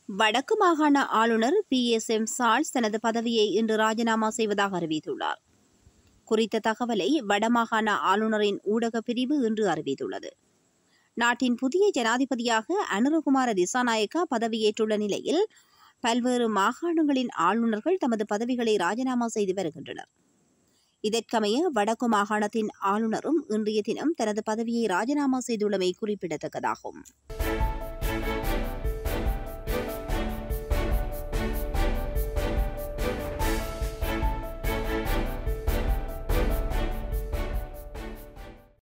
வடக்கு மாகாண ஆளுநர் PSM சார்ல்ஸ் தனது பதவியை இன்று ராஜினாமா செய்வதாக அறிவித்துள்ளார். குறித்த தகவலை வடமாகாண ஆளுநரின் ஊடக பிரிவு இன்று அறிவித்துள்ளது. நாட்டின் புதிய ஜனாதிபதியாக அனுரகுமார திசாநாயக்கா பதவியேற்றுள்ள நிலையில் பல்வேறு மாகாணங்களின் ஆளுநர்கள் தமது பதவிகளை ராஜினாமா செய்து வருகின்றனர். இதற்கமைய வடக்கு மாகாணத்தின் ஆளுநரும் இன்றைய தினம் தனது பதவியை ராஜினாமா செய்துள்ளமை குறிப்பிடத்தக்கதாகும்.